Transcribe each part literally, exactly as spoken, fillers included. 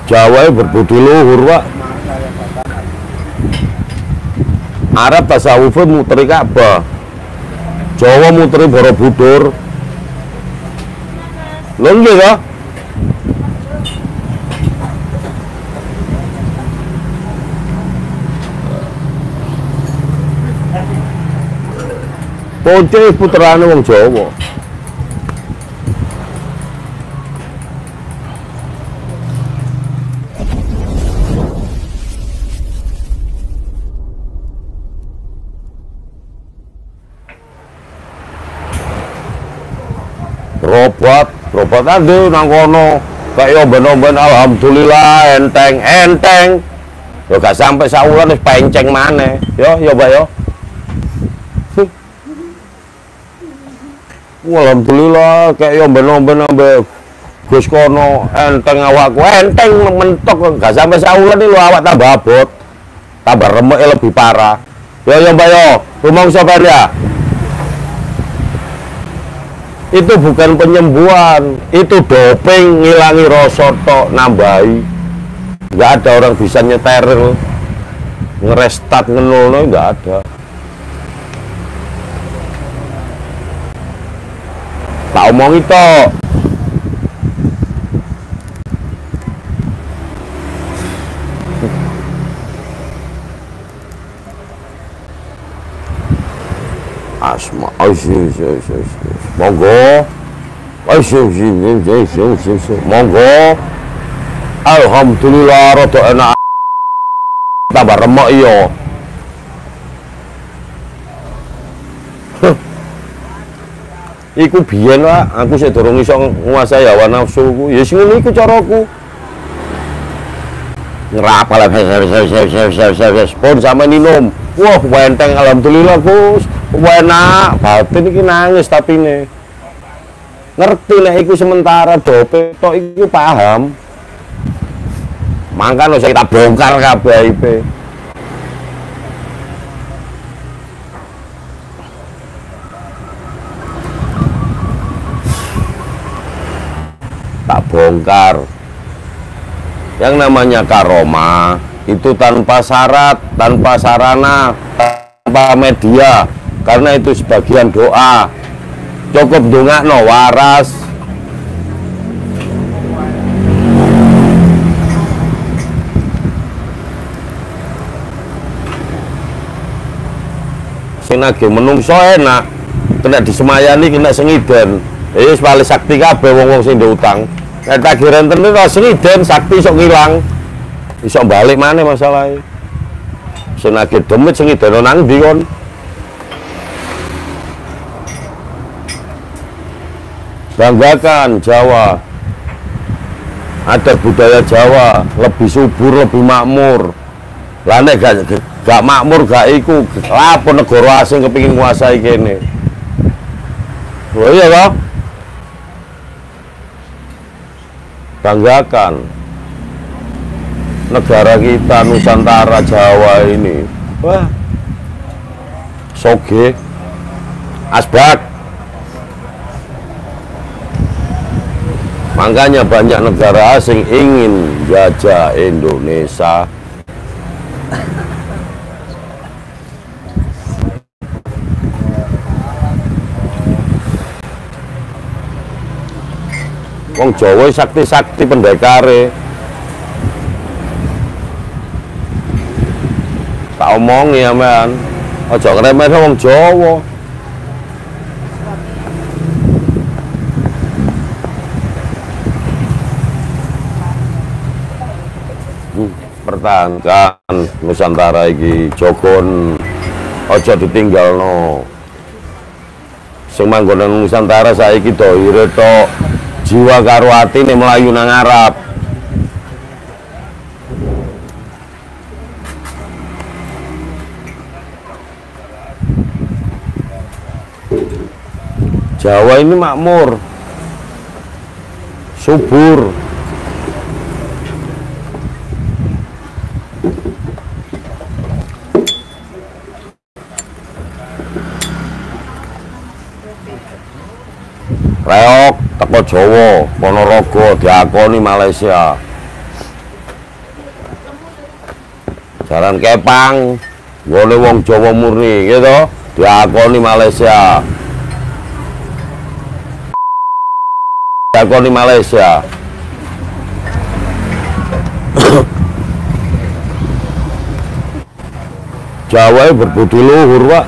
Jawa berbudi luhur, Pak. Arab tasawuf muteri Ka'bah, Jawa muteri Borobudur. Lho nggih to? Ponce puterane wong Jawa. Robot, robot ade nang kono kaya omben-omben alhamdulillah enteng, enteng. Yo gak sampai saulan wis penceng maneh. Yo, yo Mbak yo. Alhamdulillah kaya omben-omben ambek Gus kono enteng awakku, enteng mentok gak sampai saulan iki lho awak tambah abot. Tambah remek lebih parah. Yo yo Mbak yo, rumong sapa ya? Itu bukan penyembuhan, itu doping, ngilangi rasa tok, nambahi. Nggak ada orang bisa nyeteril, ngerestat, ngenulono, nggak ada. Tak omong itu. Asma, asyik, asyik, asyik. Monggo, asyik, asyik, asyik, asyik, monggo. Alhamdulillah, rada enak. Tambah remek iyo. Iku biyen lah, aku sik durung iso nguasai hawa nafsuku. Ya sing ngono iku caraku. Ngerapal pun sama minum. Wah, wenteng alhamdulillah, Gus. Enak, batin iki nangis tapi ne. Ngerti nek iku sementara dope tok iku paham. Mangkan usah kita bongkar kabeh aibe. Tak bongkar. Yang namanya karomah itu tanpa syarat, tanpa sarana, tanpa media. Karena itu sebagian doa. Cukup ndongakno waras. Sing nagih menungso enak, kena disemayani, kena sengiden. Eh wis paling sakti kabeh wong-wong sing ndek utang. Nek tagih renten itu sengiden sakti sok ngilang. Iso balik maneh masalahe. Sing nagih demit sengiden nang ndi kon? Banggakan Jawa, ada budaya Jawa lebih subur, lebih makmur. Lah nek gak, gak makmur gak iku, lapo negara asing kepingin nguasai kene. Oh iya toh? Banggakan negara kita Nusantara Jawa ini. Wah, soge, asbak. Makanya banyak negara asing ingin jajah Indonesia. Wong Jawa sakti-sakti pendekare. Tak omongi ya men, aja ngremehno wong Jawa. Pertahankan Nusantara iki, jogon aja ditinggalno. Sing manggon nang Nusantara saiki doire tok, jiwa karo atine mlayu nang Arab. Jawa ini makmur, subur. Reok teko Jawa, Ponorogo diakoni Malaysia. Jaran Kepang nggone wong Jawa murni gitu diakoni Malaysia. Diakoni Malaysia. Jawa berbudi luhur, Pak.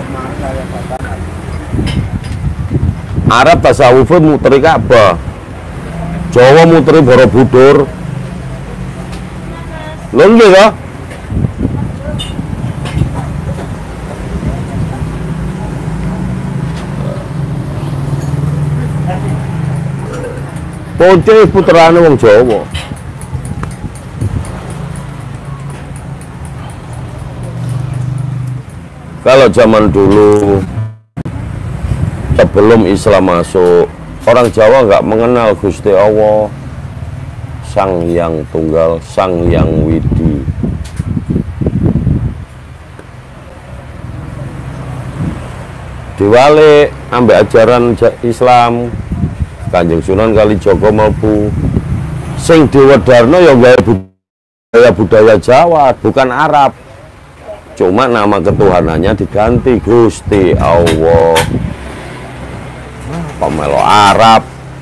Arab tasawuf muteri Ka'bah. Jawa muteri Borobudur. Lho nggih to? Ponce puterane wong Jawa. Kalau zaman dulu sebelum Islam masuk, orang Jawa nggak mengenal Gusti Allah, Sang Hyang Tunggal, Sang Hyang Widi. Diwalik ambek ajaran Islam, Kanjeng Sunan Kalijaga mlebu. Sing diwedarno ya gawe budaya budaya Jawa, bukan Arab. Cuma nama ketuhanannya diganti Gusti Allah. Pemelo Arab.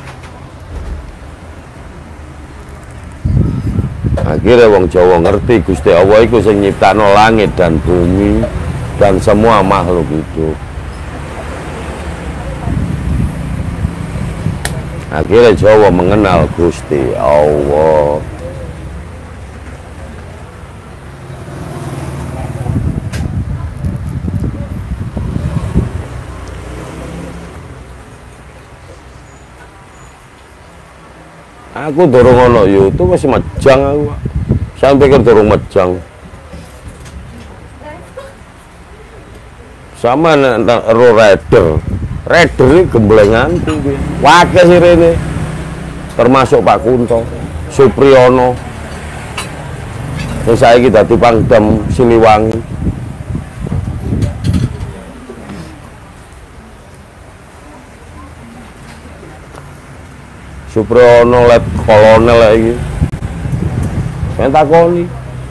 Akhirnya wong Jawa ngerti Gusti Allah iku sing nyiptakno langit dan bumi dan semua makhluk hidup. Akhirnya Jawa mengenal Gusti Allah. Aku dorong ono YouTube masih mejang aku. Saya pikir dorong mejang. Sama nek ro rider. Rider ini gemblengan tinggi. Wakil sih ini. Termasuk Pak Kunto, Supriyono. Yang saya kita di Pangdam Siliwangi. Supriyono let kolonel lagi. Saya takoni.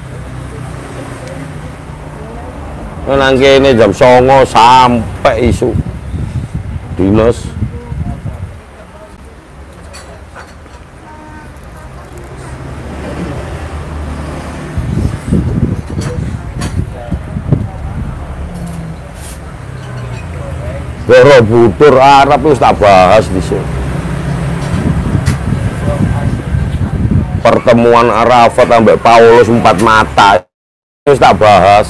Nang kene jam songo sampai isu. Dinas. Borobudur Arab wis tak bahas dhisik. Pertemuan Arafat ambek Paulus empat mata wis tak bahas.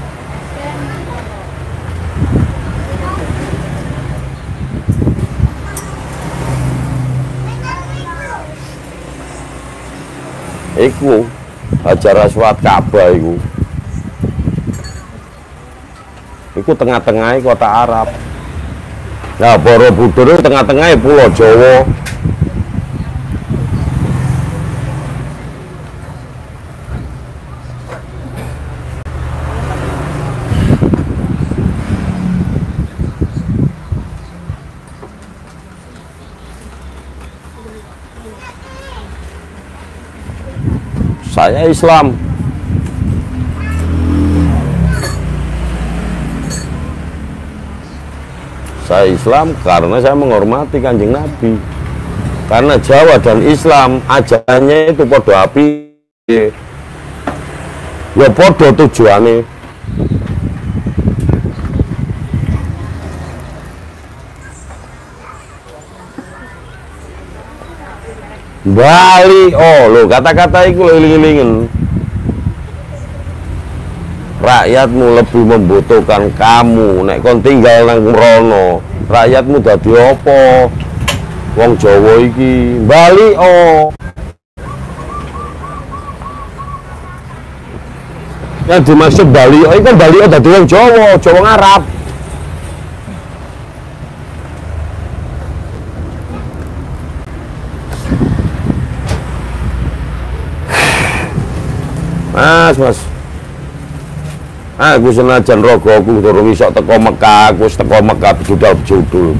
Iku Hajar Aswad Ka'bah iku. Iku tengah-tengah kota Arab. Nah, Borobudur itu tengah-tengah pulau Jawa. Saya Islam. Saya Islam karena saya menghormati Kanjeng Nabi. Karena Jawa dan Islam ajarannya itu podo api. Ya podo tujuannya. Bali, oh lo kata-kata itu iling-ilingin. Rakyatmu lebih membutuhkan kamu. Nek kon tinggal nang mrono, rakyatmu dadi apa? Wong Jawa iki Bali, oh. Yang dimaksud Bali, oh ini kan Bali oh dadi wong Jawa, Jawa Arab. Mas, mas. Aku senajan rogo aku durung iso teko Mekah, aku wis teko Mekah bejudul-bejudul.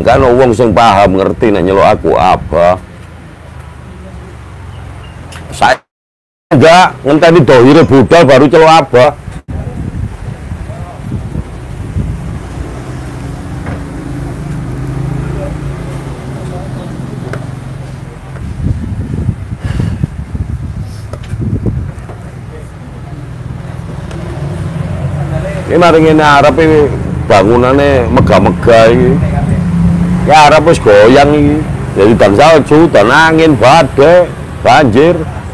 kan wong sing paham ngerti nek nyeluk aku apa. Saya enggak ngenteni dohire budal baru celuk apa. Ini mari ngene arep bangunane megah-megah iki. Ya arep wis goyang iki. Jadi dan salju, dan angin, badai, banjir.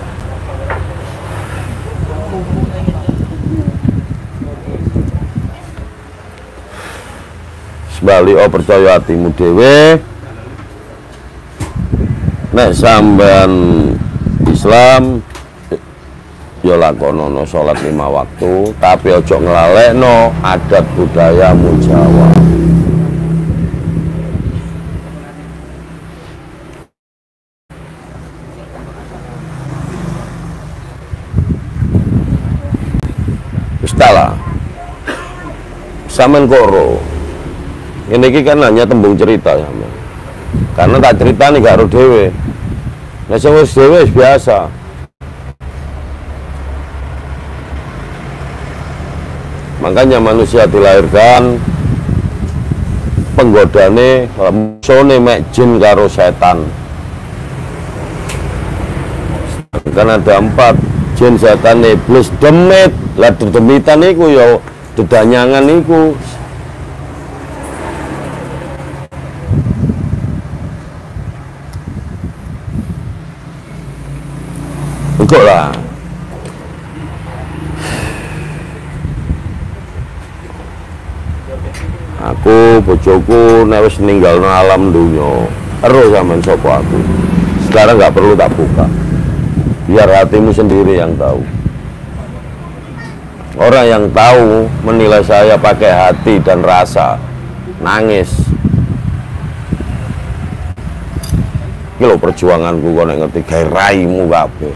Sebalik oh percaya hatimu dhewe. Nek sampean Islam ya lakonono sholat lima waktu, tapi ojo ngelalekno adat budayamu Jawa. Istalah sampean koro ini kan hanya tembung cerita ya, karena tak cerita nih gak ro dhewe. Nek sing wis dhewe biasa. Makanya manusia dilahirkan penggodane musuhne mek jin karo setan. Kan ada empat, jin, setan, iblis, demit. Lah demitan iku ya dedanyangan iku. Engko lah. Aku bojoku nek wis ninggalno alam dunya, ero sampean sapa aku. Sekarang nggak perlu tak buka. Biar hatimu sendiri yang tahu. Orang yang tahu menilai saya pakai hati dan rasa, nangis. Iki lho perjuanganku kok nek ngerti gawe raimu kabeh.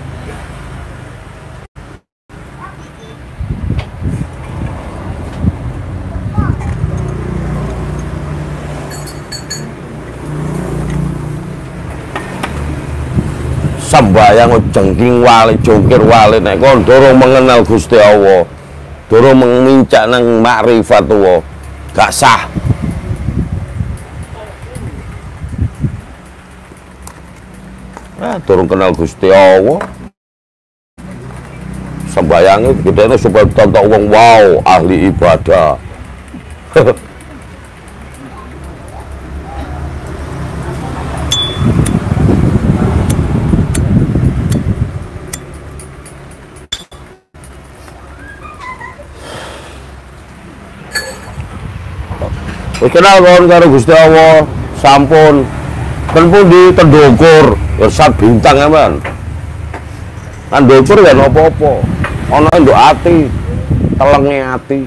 Sembayang jengking wali jungkir wali nek kon durung mengenal Gusti Allah, durung mengincak nang makrifat Allah, gak sah. Nah, durung kenal Gusti Allah. Sembayang itu gedene supaya tonton wong wow ahli ibadah. Wis kenal kon karo Gusti Allah, sampun. Ten pundi ten Ndukur, Irsat Bintang aman. Kan Ndukur ya apa-apa. Ana nduk ati, telenge ati.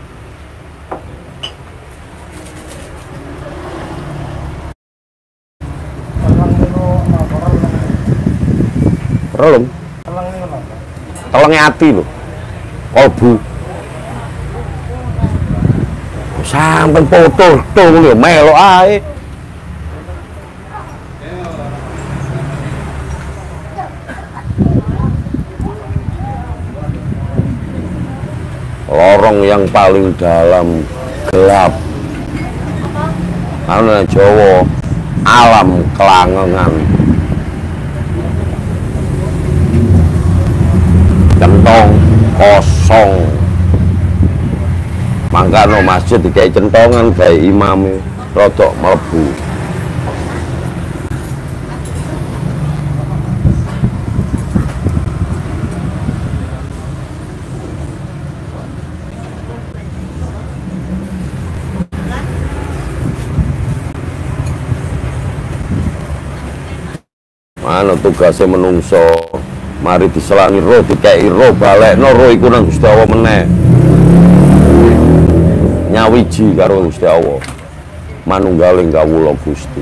Relung. Telenge ati lho. Kolbu. Sampai foto tuh lho melo ae. Lorong yang paling dalam gelap. Ana Jawa alam kelangengan. Kentong kosong. Mangkano masjid dikai centongan gawe imame rodok mlebu. Mana tugasnya menungso, mari diselangi roh, dikai roh, balekno roh iku nang Gusti Allah meneh. Nyawiji karo Gusti Allah, manunggaling kawula Gusti.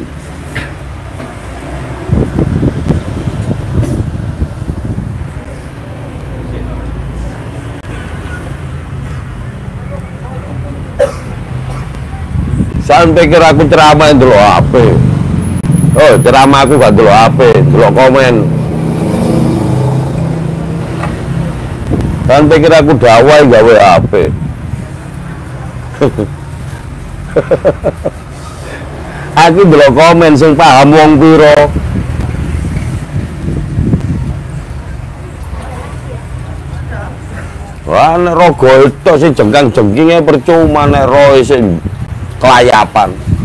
Sampeyan pikir aku ceramah ndelok H P. Oh, ceramah aku gak ndelok H P, ndelok komen. Sampeyan pikir aku dakwah gawe H P. Aku ndelok komen sing paham wong pira. Wah, nek rogo itu sing jengkang-jengkingnya percuma nek roe sing kelayapan.